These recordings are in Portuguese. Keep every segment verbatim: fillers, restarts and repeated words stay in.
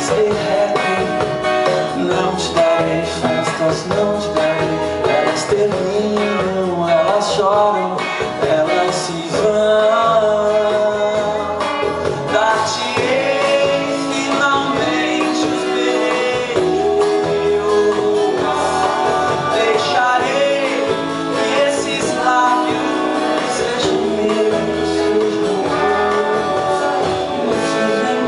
elas derretem. Não te darei festas, não te darei. Elas terminam, elas choram, elas se vão. Dar-te-ei finalmente os meus. Deixarei que esses lábios sejam meus, sejam meus. Se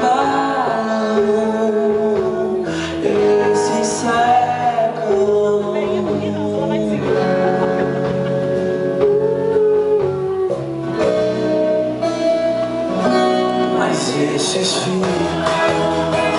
embalam, eles se secam. Mas esses ficam.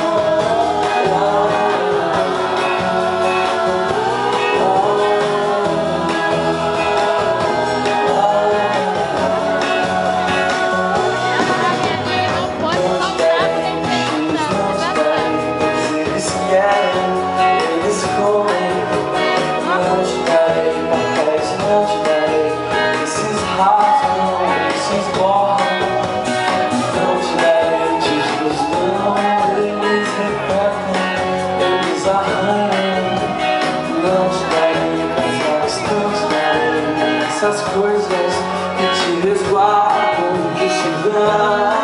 Eles comem, não te darei papéis, não te darei. Esses rasgam, esses borram, não te darei títulos, não. Eles repetem, eles arranham, não te darei casacos, não te darei essas coisas que te resguardam, que se vão.